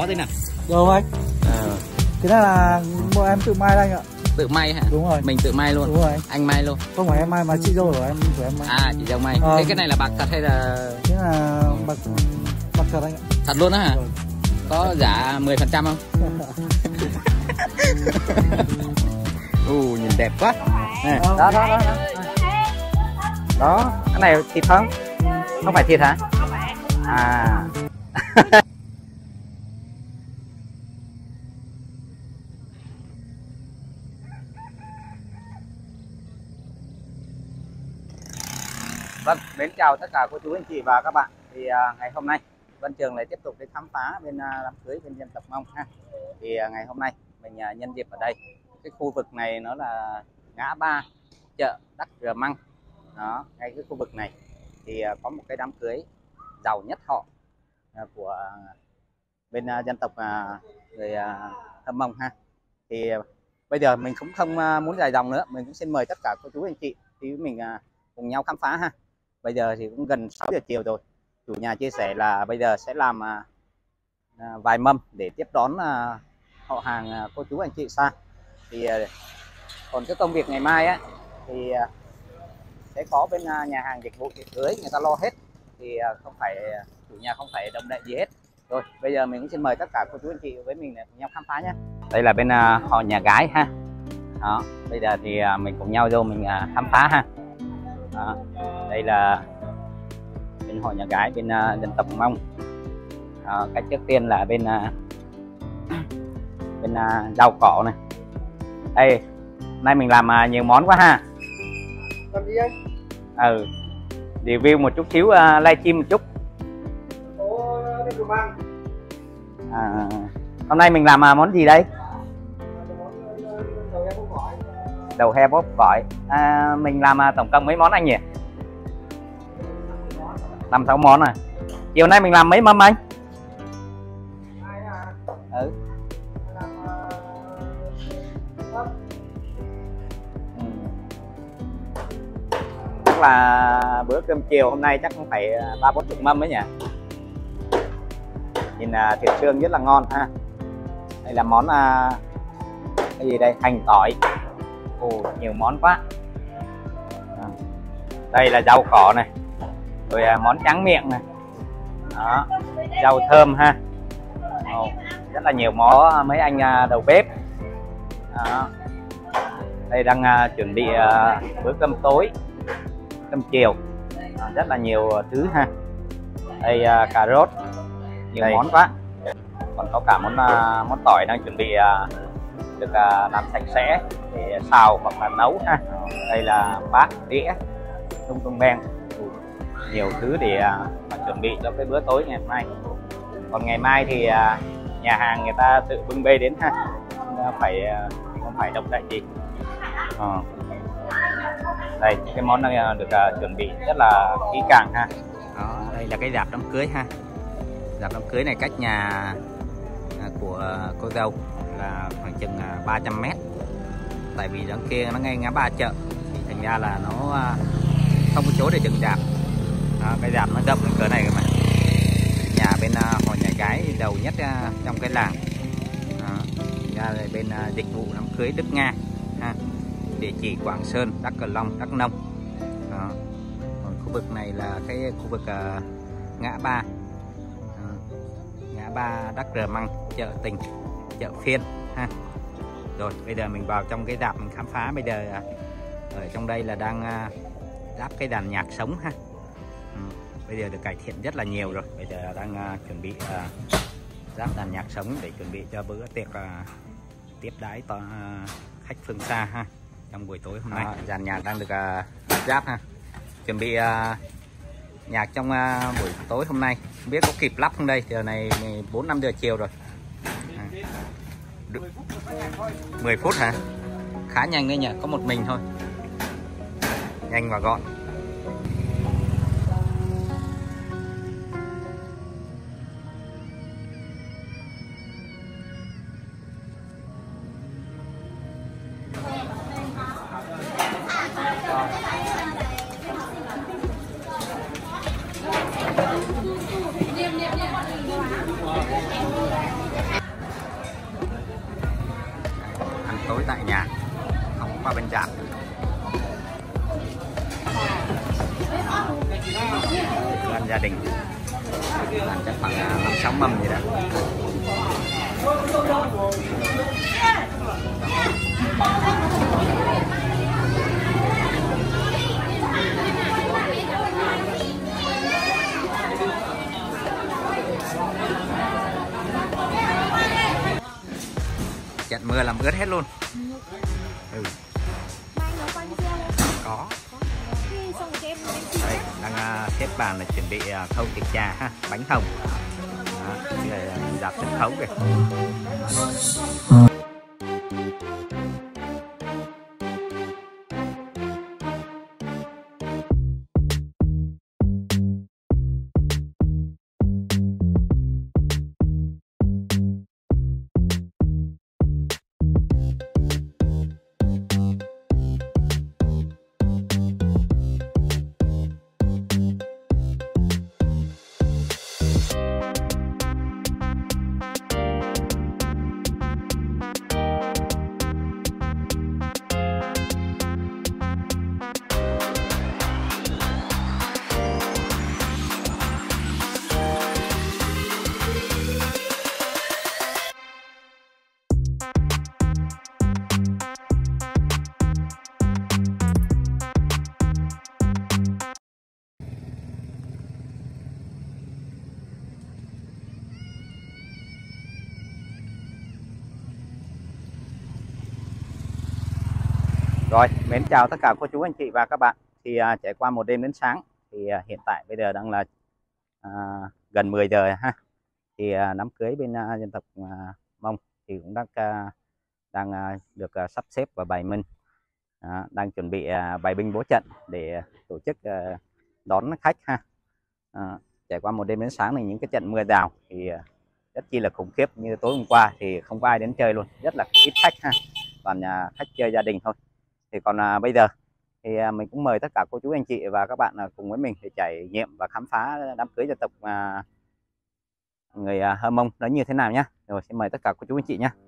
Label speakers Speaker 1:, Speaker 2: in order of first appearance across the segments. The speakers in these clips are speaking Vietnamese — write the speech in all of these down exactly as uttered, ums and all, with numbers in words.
Speaker 1: đây nào.
Speaker 2: Được anh.
Speaker 1: À.
Speaker 2: Cái này là bọn em tự may đây anh ạ.
Speaker 1: Tự may hả?
Speaker 2: Đúng rồi.
Speaker 1: Mình tự may luôn.
Speaker 2: Đúng rồi.
Speaker 1: Anh may luôn.
Speaker 2: Không phải em may mà chị dâu của em của em may.
Speaker 1: À, chị dâu may.
Speaker 2: À.
Speaker 1: Thế cái này là bạc thật hay là?
Speaker 2: Cái là bạc bạc thật anh ạ.
Speaker 1: Thật luôn đó hả?
Speaker 2: Rồi.
Speaker 1: Có giá mười phần trăm không? Ừ, nhìn đẹp quá. Này, đó, đó, đó, đó. Đó, cái này thịt không? Không phải thịt hả?
Speaker 3: Không phải.
Speaker 1: À. Vâng, mến chào tất cả cô chú anh chị và các bạn. Thì uh, ngày hôm nay Văn Trường lại tiếp tục đi khám phá bên uh, đám cưới bên dân tộc Mông ha. Thì uh, ngày hôm nay mình uh, nhân dịp ở đây, cái khu vực này nó là ngã ba chợ Đắc Rờ Măng. Đó, ngay cái khu vực này thì uh, có một cái đám cưới giàu nhất họ uh, của uh, bên uh, dân tộc uh, người uh, Hâm Mông ha. Thì uh, bây giờ mình cũng không uh, muốn dài dòng nữa, mình cũng xin mời tất cả cô chú anh chị thì mình uh, cùng nhau khám phá ha. Bây giờ thì cũng gần sáu giờ chiều rồi. Chủ nhà chia sẻ là bây giờ sẽ làm à, à, vài mâm để tiếp đón à, họ hàng à, cô chú anh chị xa. Thì à, còn cái công việc ngày mai á thì à, sẽ có bên à, nhà hàng dịch vụ tiệc cưới người ta lo hết. Thì à, không phải chủ nhà không phải động đậy gì hết. Rồi bây giờ mình cũng xin mời tất cả cô chú anh chị với mình để cùng nhau khám phá nhé. Đây là bên à, họ nhà gái ha. Đó, bây giờ thì à, mình cùng nhau vô mình à, khám phá ha. Đó, đây là bên họ nhà gái bên uh, dân tộc Mông. Đó, cái trước tiên là bên uh, bên uh, rau cỏ này. Đây, hôm nay mình làm uh, nhiều món quá ha.
Speaker 2: Làm gì anh?
Speaker 1: Ừ, review một chút xíu, uh, livestream một chút.
Speaker 2: Ủa,
Speaker 1: à, hôm nay mình làm uh, món gì đây? Đầu heo bóp gỏi. À, mình làm uh, tổng cộng mấy món anh nhỉ? Năm sáu món à. Chiều nay mình làm mấy mâm anh? Ừ. Ừ. Chắc là bữa cơm chiều hôm nay chắc cũng phải ba bốn chục mâm ấy nhỉ. Nhìn uh, thịt xương rất là ngon ha. Đây là món uh, cái gì đây? Hành tỏi. Ồ, nhiều món quá. À. Đây là rau cỏ này. Rồi à, món tráng miệng này. Đó, rau thơm ha. Ồ, rất là nhiều món mấy anh à, đầu bếp. Đó. Đây đang à, chuẩn bị à, bữa cơm tối, cơm chiều. À, rất là nhiều thứ ha. Đây à, cà rốt, nhiều đây. Món quá. Còn có cả món à, món tỏi đang chuẩn bị à, được à, làm sạch sẽ để xào hoặc là nấu ha. Đây là bát đĩa, tung tung beng. Nhiều thứ để uh, chuẩn bị cho cái bữa tối ngày hôm nay. Còn ngày mai thì uh, nhà hàng người ta tự bưng bê đến ha, không phải uh, không phải động đậy gì. uh. Đây cái món này được uh, chuẩn bị rất là kỹ càng ha. Đó, đây là cái dạp đám cưới ha. Dạp đám cưới này cách nhà uh, của cô dâu là khoảng chừng uh, ba trăm mét. Tại vì đằng kia nó ngay ngã ba chợ thì thành ra là nó uh, không có chỗ để dựng dạp. À, cái dạp nó rộng cái cửa này mà. Nhà bên uh, họ nhà gái đầu nhất uh, trong cái làng. Đó. Ra bên uh, dịch vụ đám cưới Đức Nga ha. Địa chỉ Quảng Sơn, Đắk Cờ Long, Đắk Nông. Đó. Còn khu vực này là cái khu vực uh, ngã ba uh, ngã ba Đắk Rờ Măng, chợ Tình, chợ Phiên ha. Rồi bây giờ mình vào trong cái dạp mình khám phá. Bây giờ uh, ở trong đây là đang uh, lắp cái đàn nhạc sống ha. Ừ, bây giờ được cải thiện rất là nhiều rồi. Bây giờ đang uh, chuẩn bị uh, lắp đàn nhạc sống để chuẩn bị cho bữa tiệc uh, tiếp đái to, uh, khách phương xa ha. Trong buổi tối hôm nay, à, dàn nhạc đang được uh, lắp ha. Chuẩn bị uh, nhạc trong uh, buổi tối hôm nay. Không biết có kịp lắp không đây. Giờ này bốn năm giờ chiều rồi. À. mười phút hả? Khá nhanh đấy nhỉ, có một mình thôi. Nhanh và gọn. tại nhà, không qua bên trạm. Ăn gia đình ăn chắc khoảng năm sáu mâm gì đó. Trận mưa làm ướt hết luôn. Ừ. Có. Đây, đang uh, xếp bàn là chuẩn bị uh, khâu tiệc trà ha, bánh hồng. Đó, người uh, dạp sân khấu kìa. Rồi, mến chào tất cả cô chú anh chị và các bạn. Thì uh, trải qua một đêm đến sáng thì uh, hiện tại bây giờ đang là uh, gần mười giờ ha. Thì uh, đám cưới bên uh, dân tộc uh, Mông thì cũng đang uh, đang uh, được uh, sắp xếp và bày minh, uh, đang chuẩn bị uh, bày binh bố trận để uh, tổ chức uh, đón khách ha. Uh, trải qua một đêm đến sáng thì những cái trận mưa rào thì uh, rất chi là khủng khiếp. Như tối hôm qua thì không có ai đến chơi luôn, rất là ít khách ha, toàn uh, khách chơi gia đình thôi. Thì còn à, bây giờ thì à, mình cũng mời tất cả cô chú anh chị và các bạn à, cùng với mình để trải nghiệm và khám phá đám cưới dân tộc à, người à, Hơ Mông nó như thế nào nhé. Rồi xin mời tất cả cô chú anh chị nhé.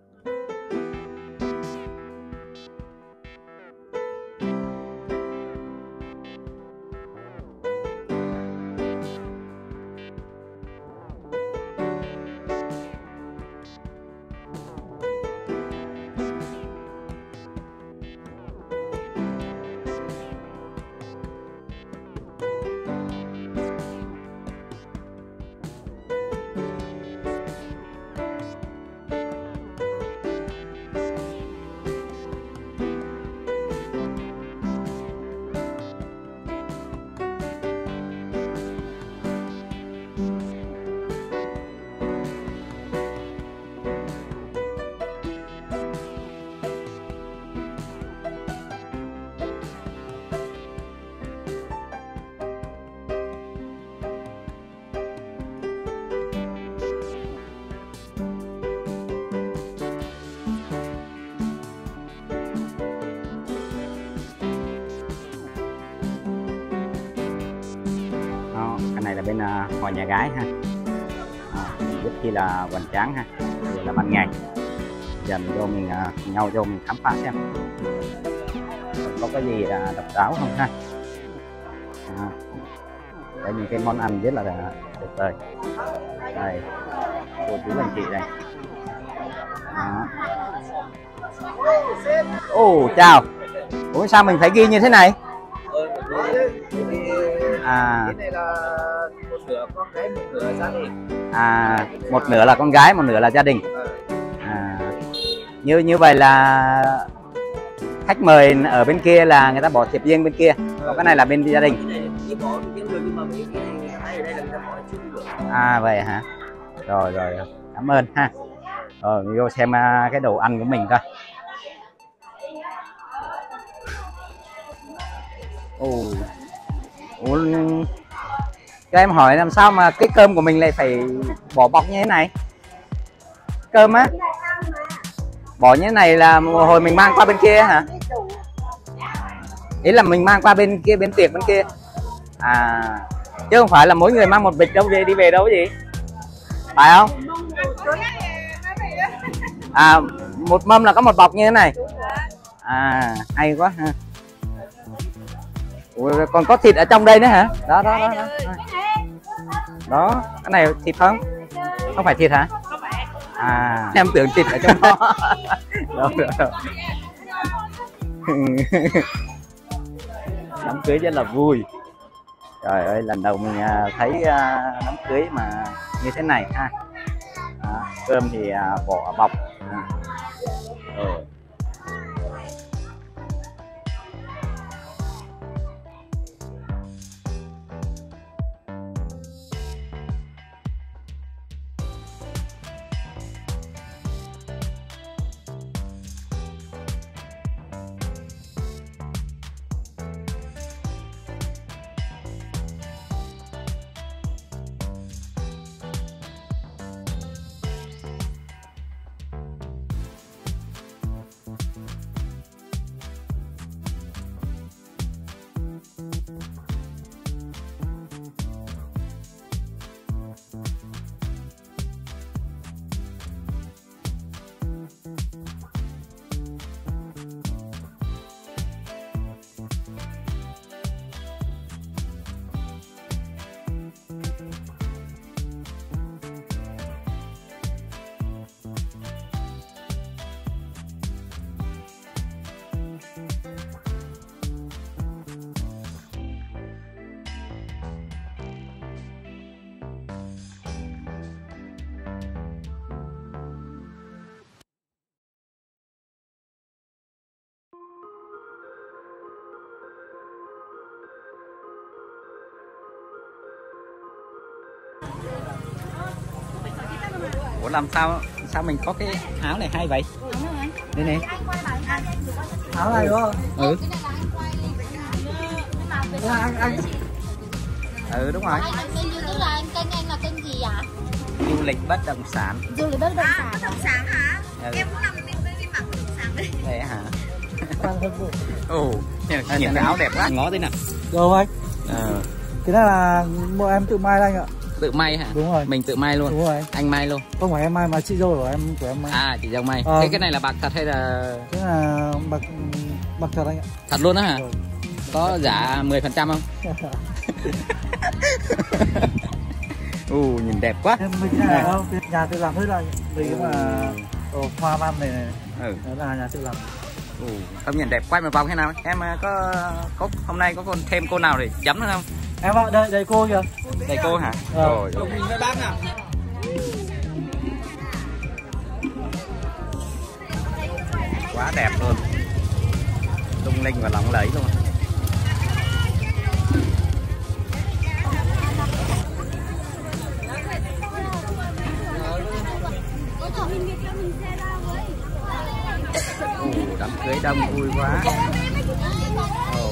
Speaker 1: Này là bên uh, họ nhà gái ha, à, rất chi là hoành tráng ha. Đây là ban ngày, giờ mình vô mình uh, nhau vô mình khám phá xem có cái gì là độc đáo không ha. À, đây những cái món ăn rất là tuyệt vời. Đây cô chú anh chị đây. Ồ oh, chào. Ủa sao mình phải ghi như thế này? À, cái này là một nửa con gái, một nửa gia đình. À, một nửa là con gái, một nửa là gia đình. À, như như vậy là khách mời ở bên kia là người ta bỏ thiệp riêng bên kia, còn cái này là bên gia đình. À vậy hả? Rồi rồi, cảm ơn ha. Rồi mình vô xem cái đồ ăn của mình coi. Ồ. Ủa, cho em hỏi làm sao mà cái cơm của mình lại phải bỏ bọc như thế này? Cơm á? Bỏ như thế này là hồi mình mang qua bên kia hả? Ý là mình mang qua bên kia, bên tiệc bên kia. À, chứ không phải là mỗi người mang một bịch đâu đi, đi về đâu gì? Phải không? À, một mâm là có một bọc như thế này. À hay quá ha. Ủa, còn có thịt ở trong đây nữa hả? Đó đó đó, đó. Đó, cái này thịt không? Không phải thịt hả? À, em tưởng thịt ở trong đó. Đâu, đâu, đâu. Đám cưới rất là vui. Trời ơi, lần đầu mình thấy đám cưới mà như thế này ha. Đó, cơm thì vỏ bọc. Ừ. Ủa làm sao sao mình có cái áo này hay vậy? Đây này.
Speaker 2: Áo này đúng không?
Speaker 1: Ừ.
Speaker 2: Anh, anh.
Speaker 1: Ừ đúng rồi.
Speaker 3: Kênh YouTube là anh kênh anh là kênh gì ạ?
Speaker 1: Du lịch bất động sản.
Speaker 3: Du lịch bất động sản.
Speaker 4: Bất động sản hả?
Speaker 1: Ừ.
Speaker 4: Em cũng nằm bên bên mặt bất động sản đấy.
Speaker 1: Thế hả?
Speaker 2: Ồ,
Speaker 1: nhìn cái áo đẹp quá. Ngó thế nào.
Speaker 2: được anh.
Speaker 1: Ờ.
Speaker 2: Cái này là mua em tự may anh ạ.
Speaker 1: Tự may hả?
Speaker 2: Đúng rồi.
Speaker 1: Mình tự may luôn.
Speaker 2: Đúng rồi.
Speaker 1: Anh may luôn.
Speaker 2: Không phải em may mà chị dâu của em của em may.
Speaker 1: À chị dâu may.
Speaker 2: Ờ.
Speaker 1: Thế cái này là bạc thật hay là
Speaker 2: Cái là bạc bạc thật anh ạ.
Speaker 1: thật luôn đó hả?
Speaker 2: Rồi.
Speaker 1: Có giá mười phần trăm không? Ù nhìn đẹp quá.
Speaker 2: Em mấy cái này là không, nhà tự làm hết là mấy cái mà đồ hoa văn này này.
Speaker 1: Ừ.
Speaker 2: Đó là nhà tự làm.
Speaker 1: Ù, không nhìn đẹp quay một vòng thế nào em có có hôm nay có còn thêm cô nào để chấm nữa không?
Speaker 2: Em ạ, đây đây cô kìa.
Speaker 1: Đây cô hả?
Speaker 2: Ờ.
Speaker 1: Rồi.
Speaker 2: Mình với bác nào.
Speaker 1: Quá đẹp luôn, lung linh và lộng lẫy luôn. Ồ, đám cưới đông vui quá. Ồ.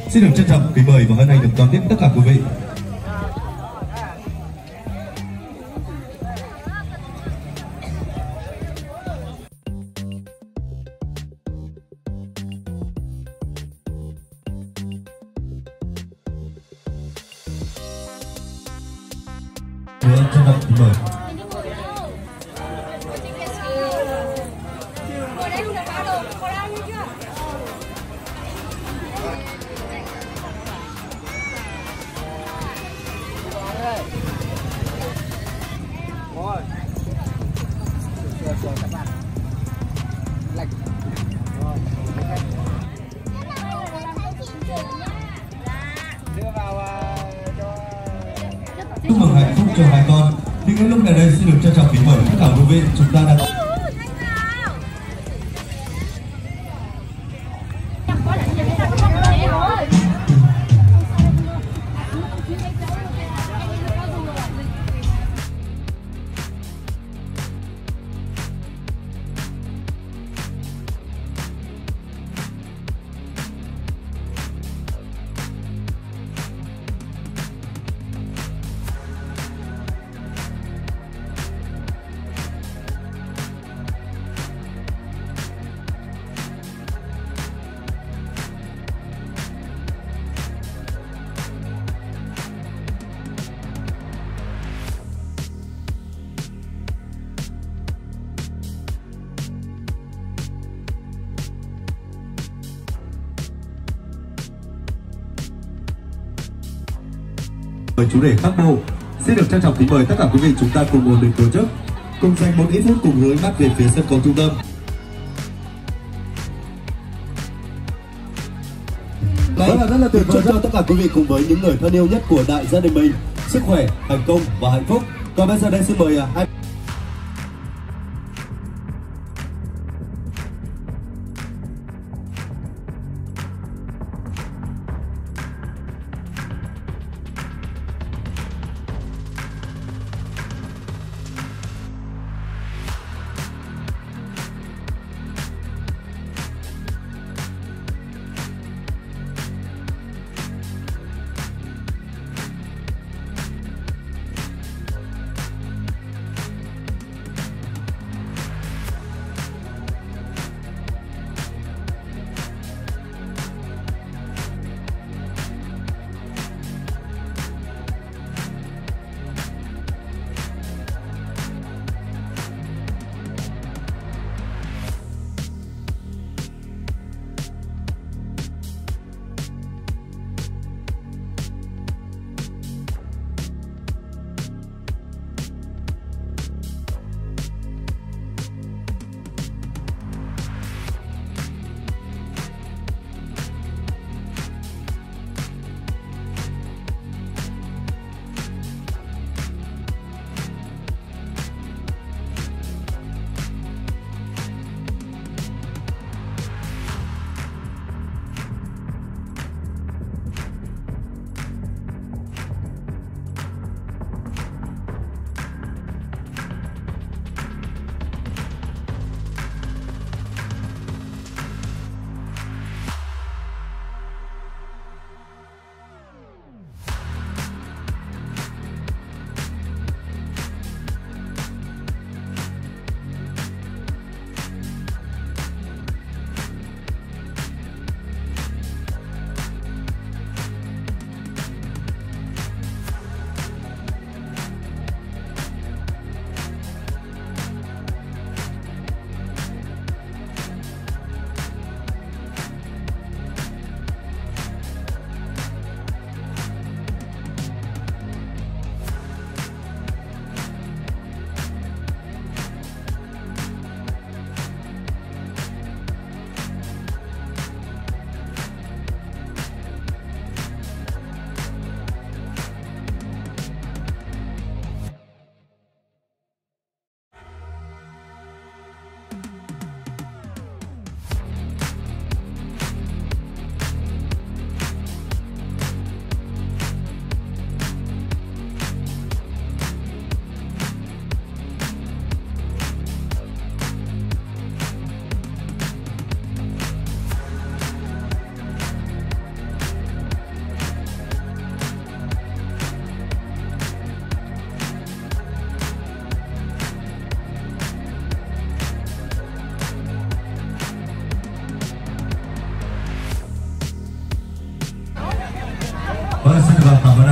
Speaker 5: Xin được trân trọng kính mời và hân hạnh được đón tiếp tất cả quý vị. Trân trọng kính mời. Chúc mừng hạnh phúc cho hai con. Thì ngay lúc này đây xin được trân trọng kính mời tất cả quý vị, chúng ta đang với chủ đề Bắc Bộ. Xin được trân trọng kính mời tất cả quý vị, chúng ta cùng ổn định tổ chức, cùng dành một ít phút cùng hướng mắt về phía sân khấu trung tâm. Vâng, rất là tuyệt vời cho tất cả quý vị cùng với những người thân yêu nhất của đại gia đình mình, sức khỏe, thành công và hạnh phúc. Còn bây giờ đây xin mời hai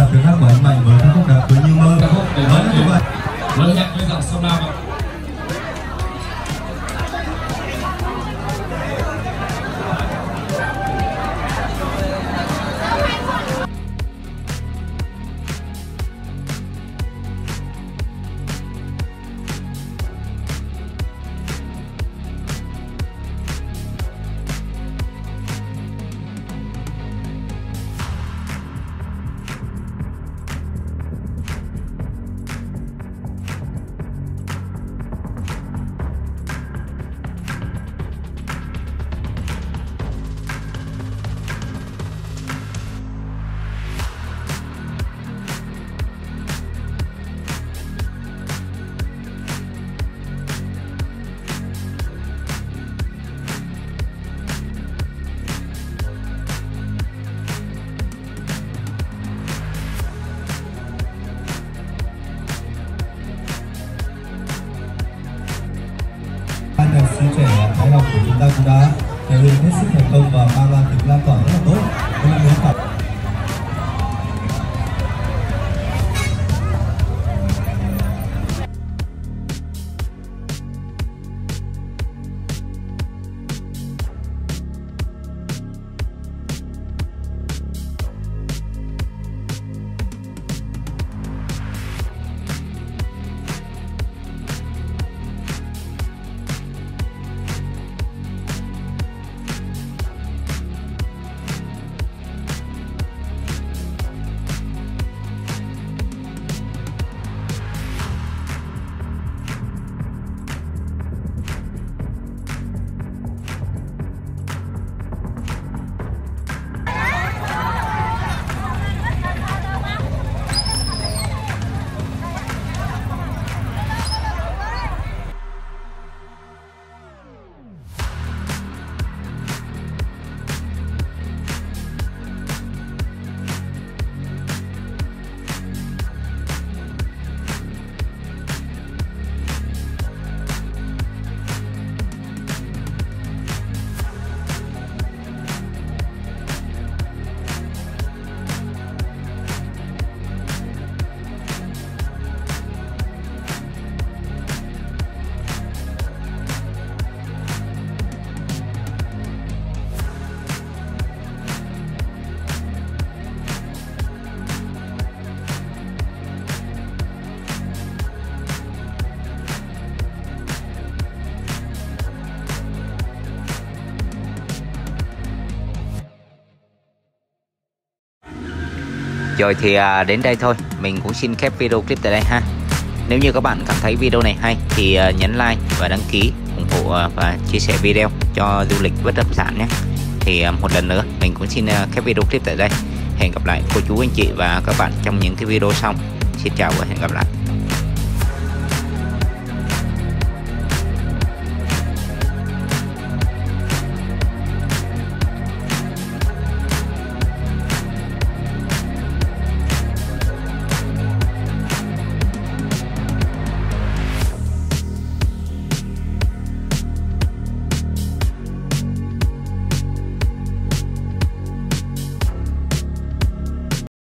Speaker 5: tiếng hát của anh Mạnh với ca khúc Đạp với Như Mơ.
Speaker 6: Ca khúc để
Speaker 5: Đó là các bạn.
Speaker 6: Lần hẹn với giọng sông Lam ạ.
Speaker 5: Hai nhạc sĩ trẻ Thái Học của chúng ta cũng đã thể hiện hết sức thành công và mang lại tính lan tỏa rất là tốt. Tôi muốn cảm
Speaker 1: Rồi thì à, đến đây thôi, mình cũng xin khép video clip tại đây ha. Nếu như các bạn cảm thấy video này hay thì à, nhấn like và đăng ký ủng hộ à, và chia sẻ video cho du lịch bất động sản nhé. Thì à, một lần nữa mình cũng xin à, khép video clip tại đây. Hẹn gặp lại cô chú anh chị và các bạn trong những cái video sau. Xin chào và hẹn gặp lại.